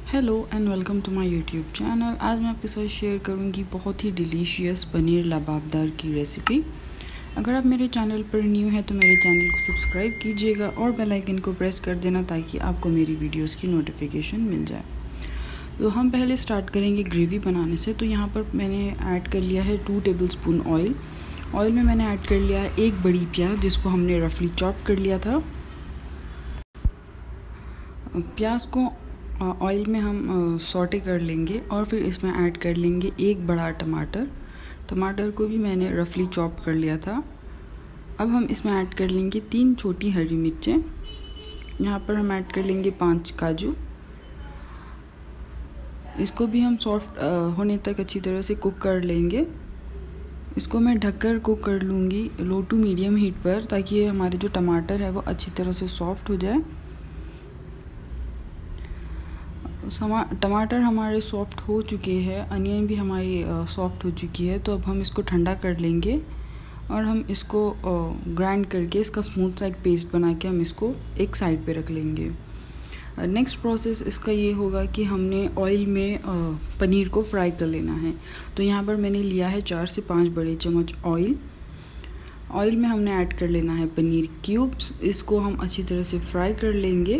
Hello and welcome to my YouTube channel. आज मैं आपके साथ शेयर करूंगी बहुत ही डिलीशियस पनीर लबाबदार की रेसिपी। अगर आप मेरे चैनल पर न्यू हैं तो मेरे चैनल को सब्सक्राइब कीजिएगा और बेल आइकन को प्रेस कर देना ताकि आपको मेरी वीडियोस की नोटिफिकेशन मिल जाए। तो हम पहले स्टार्ट करेंगे ग्रेवी बनाने से। तो यहाँ पर मैंने ऐड कर लिया है 2 टेबलस्पून ऑयल। ऑयल में मैंने ऐड कर लिया है 1 बड़ी प्याज जिसको हमने रफली चॉप कर लिया था। प्याज को ऑयल में हम सॉटे कर लेंगे और फिर इसमें ऐड कर लेंगे 1 बड़ा टमाटर को भी मैंने रफली चॉप कर लिया था। अब हम इसमें ऐड कर लेंगे 3 छोटी हरी मिर्चें। यहाँ पर हम ऐड कर लेंगे 5 काजू। इसको भी हम सॉफ्ट होने तक अच्छी तरह से कुक कर लेंगे। इसको मैं ढककर कुक कर लूँगी लो टू मीडियम हीट पर ताकि ये हमारे जो टमाटर है वो अच्छी तरह से सॉफ्ट हो जाए। टमाटर हमारे सॉफ्ट हो चुके हैं, अनियन भी हमारी सॉफ्ट हो चुकी है। तो अब हम इसको ठंडा कर लेंगे और हम इसको ग्राइंड करके इसका स्मूथ सा एक पेस्ट बना के हम इसको एक साइड पे रख लेंगे। नेक्स्ट प्रोसेस इसका ये होगा कि हमने ऑयल में पनीर को फ्राई कर लेना है। तो यहाँ पर मैंने लिया है 4 से 5 बड़े चम्मच ऑयल में हमने ऐड कर लेना है पनीर क्यूब्स। इसको हम अच्छी तरह से फ्राई कर लेंगे।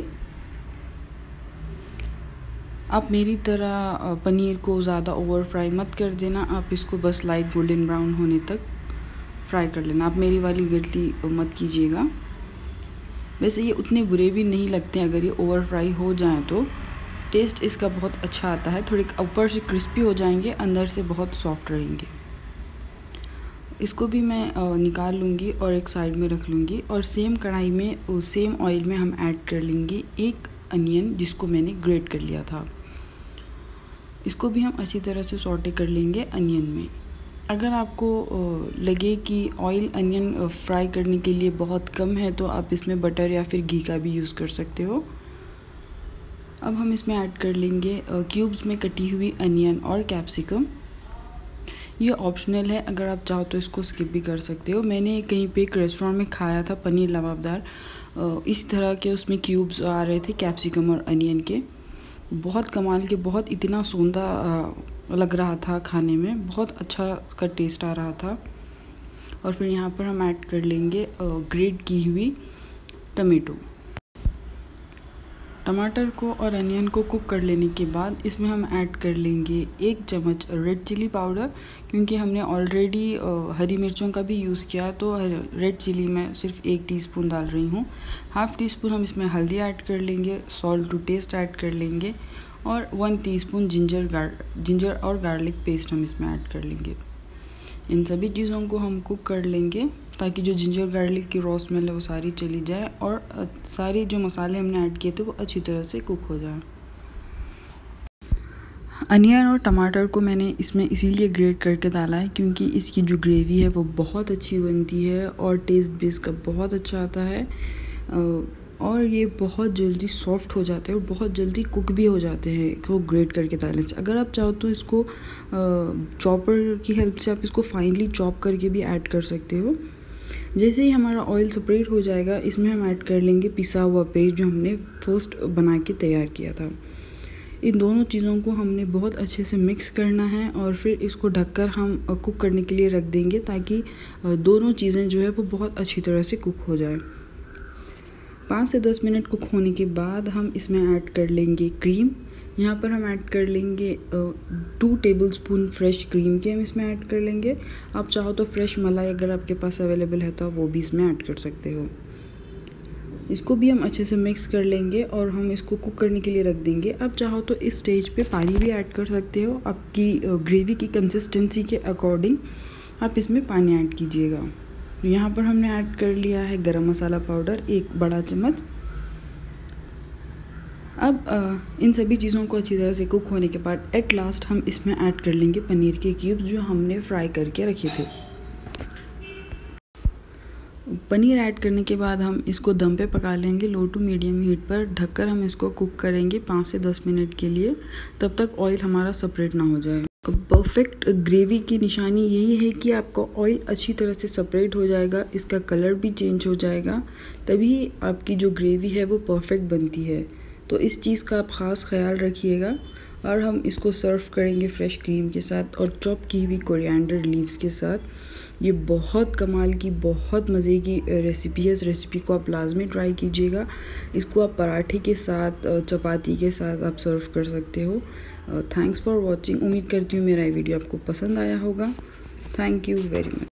आप मेरी तरह पनीर को ज़्यादा ओवर फ्राई मत कर देना, आप इसको बस लाइट गोल्डन ब्राउन होने तक फ्राई कर लेना। आप मेरी वाली गलती मत कीजिएगा। वैसे ये उतने बुरे भी नहीं लगते अगर ये ओवर फ्राई हो जाएं तो टेस्ट इसका बहुत अच्छा आता है। थोड़े ऊपर से क्रिस्पी हो जाएंगे, अंदर से बहुत सॉफ्ट रहेंगे। इसको भी मैं निकाल लूँगी और एक साइड में रख लूँगी। और सेम कढ़ाई में सेम ऑयल में हम ऐड कर लेंगे 1 अनियन जिसको मैंने ग्रेट कर लिया था। इसको भी हम अच्छी तरह से सॉटे कर लेंगे अनियन में। अगर आपको लगे कि ऑयल अनियन फ्राई करने के लिए बहुत कम है तो आप इसमें बटर या फिर घी का भी यूज़ कर सकते हो। अब हम इसमें ऐड कर लेंगे क्यूब्स में कटी हुई अनियन और कैप्सिकम। ये ऑप्शनल है, अगर आप चाहो तो इसको स्किप भी कर सकते हो। मैंने कहीं पे एक रेस्टोरेंट में खाया था पनीर लबाबदार, इस तरह के उसमें क्यूब्स आ रहे थे कैप्सिकम और अनियन के। बहुत कमाल के, बहुत इतना सौंदा लग रहा था खाने में, बहुत अच्छा का टेस्ट आ रहा था। और फिर यहाँ पर हम ऐड कर लेंगे ग्रेट की हुई टमाटर को और अनियन को कुक कर लेने के बाद इसमें हम ऐड कर लेंगे 1 चम्मच रेड चिली पाउडर। क्योंकि हमने ऑलरेडी हरी मिर्चों का भी यूज़ किया तो रेड चिली मैं सिर्फ 1 टीस्पून डाल रही हूँ। हाफ़ टीस्पून हम इसमें हल्दी ऐड कर लेंगे, सॉल्ट टू टेस्ट ऐड कर लेंगे और 1 टीस्पून जिंजर और गार्लिक पेस्ट हम इसमें ऐड कर लेंगे। इन सभी चीज़ों को हम कुक कर लेंगे ताकि जो जिंजर गार्लिक की रॉ स्मेल है वो सारी चली जाए और सारे जो मसाले हमने ऐड किए थे वो अच्छी तरह से कुक हो जाए। अनियन और टमाटर को मैंने इसमें इसीलिए ग्रेट करके डाला है क्योंकि इसकी जो ग्रेवी है वो बहुत अच्छी बनती है और टेस्ट भी इसका बहुत अच्छा आता है। और ये बहुत जल्दी सॉफ्ट हो जाते हैं और बहुत जल्दी कुक भी हो जाते हैं को ग्रेट करके डालने से। अगर आप चाहो तो इसको चॉपर की हेल्प से आप इसको फाइनली चॉप करके भी ऐड कर सकते हो। जैसे ही हमारा ऑयल सेपरेट हो जाएगा इसमें हम ऐड कर लेंगे पिसा हुआ पेस्ट जो हमने फर्स्ट बना के तैयार किया था। इन दोनों चीज़ों को हमने बहुत अच्छे से मिक्स करना है और फिर इसको ढककर हम कुक करने के लिए रख देंगे ताकि दोनों चीज़ें जो है वो बहुत अच्छी तरह से कुक हो जाए। 5 से 10 मिनट कुक होने के बाद हम इसमें ऐड कर लेंगे क्रीम। यहाँ पर हम ऐड कर लेंगे 2 टेबलस्पून फ्रेश क्रीम के हम इसमें ऐड कर लेंगे। आप चाहो तो फ्रेश मलाई अगर आपके पास अवेलेबल है तो वो भी इसमें ऐड कर सकते हो। इसको भी हम अच्छे से मिक्स कर लेंगे और हम इसको कुक करने के लिए रख देंगे। आप चाहो तो इस स्टेज पे पानी भी ऐड कर सकते हो, आपकी ग्रेवी की कंसिस्टेंसी के अकॉर्डिंग आप इसमें पानी ऐड कीजिएगा। यहाँ पर हमने ऐड कर लिया है गरम मसाला पाउडर 1 बड़ा चम्मच। अब इन सभी चीज़ों को अच्छी तरह से कुक होने के बाद एट लास्ट हम इसमें ऐड कर लेंगे पनीर के क्यूब्स जो हमने फ्राई करके रखे थे। पनीर ऐड करने के बाद हम इसको दम पे पका लेंगे लो टू मीडियम हीट पर। ढककर हम इसको कुक करेंगे 5 से 10 मिनट के लिए, तब तक ऑयल हमारा सेपरेट ना हो जाए। परफेक्ट ग्रेवी की निशानी यही है कि आपका ऑयल अच्छी तरह से सेपरेट हो जाएगा, इसका कलर भी चेंज हो जाएगा, तभी आपकी जो ग्रेवी है वो परफेक्ट बनती है। तो इस चीज़ का आप ख़ास ख्याल रखिएगा। और हम इसको सर्व करेंगे फ्रेश क्रीम के साथ और चॉप की हुई कोरिएंडर लीव्स के साथ। ये बहुत कमाल की, बहुत मज़े की रेसिपी है। इस रेसिपी को आप लाजमी ट्राई कीजिएगा। इसको आप पराठे के साथ, चपाती के साथ आप सर्व कर सकते हो। Thanks for watching. उम्मीद करती हूँ मेरा ये वीडियो आपको पसंद आया होगा। Thank you very much.